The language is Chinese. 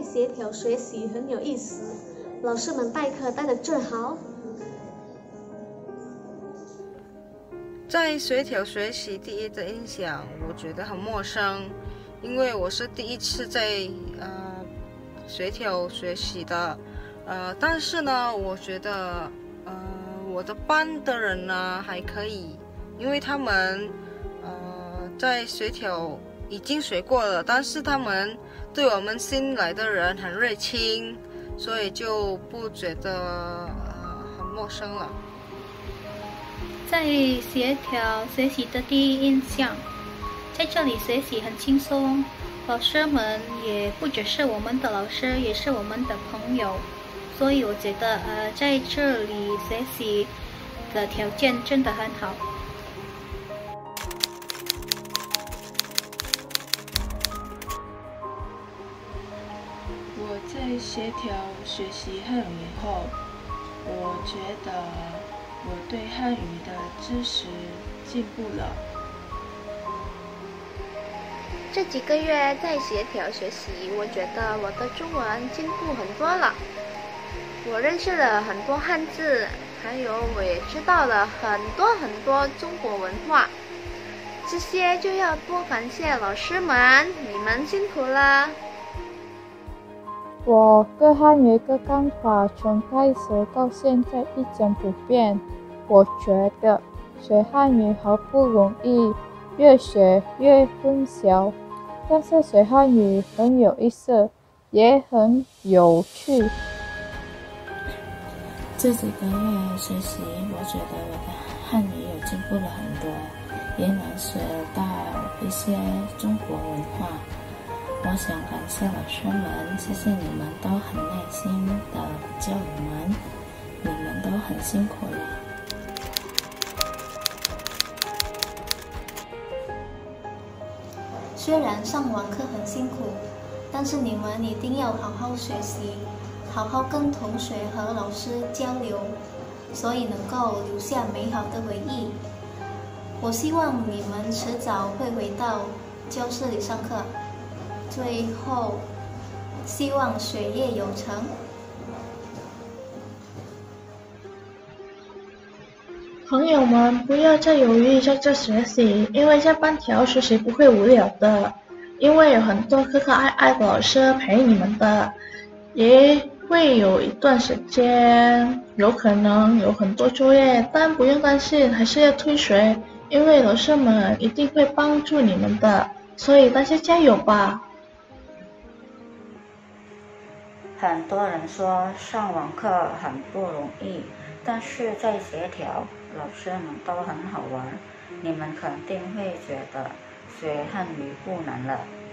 协调学习很有意思，老师们代课带得真好。 在协调学习第一的印象，我觉得很陌生，因为我是第一次在协调学习的，但是呢，我觉得我的班的人呢还可以，因为他们在协调已经学过了，但是他们对我们新来的人很热情，所以就不觉得很陌生了。 在协调学习的第一印象，在这里学习很轻松，老师们也不只是我们的老师，也是我们的朋友，所以我觉得在这里学习的条件真的很好。 我在协调学习汉语后，我觉得我对汉语的知识进步了。 这几个月在协调学习，我觉得我的中文进步很多了。我认识了很多汉字，还有我也知道了很多中国文化。这些就要多感谢老师们，你们辛苦了。 我各汉语各干法从开始到现在一直不变。我觉得学汉语好不容易，越学越混淆，但是学汉语很有意思，也很有趣。 这几个月学习，我觉得我的汉语有进步了很多，也能学到一些中国文化。我想感谢老师们，谢谢你们都很耐心的教我们，你们都很辛苦了。 虽然上网课很辛苦，但是你们一定要好好学习，好好跟同学和老师交流，所以能够留下美好的回忆。我希望你们迟早会回到教室里上课。最后，希望学业有成。 朋友们，不要再犹豫在这学习，因为在班条学习不会无聊的，因为有很多可可爱爱的老师陪你们的，也会有一段时间有可能有很多作业，但不用担心，还是要退学，因为老师们一定会帮助你们的，所以大家加油吧。 很多人说上网课很不容易，但是在协调，老师们都很好玩，你们肯定会觉得学汉语不难了。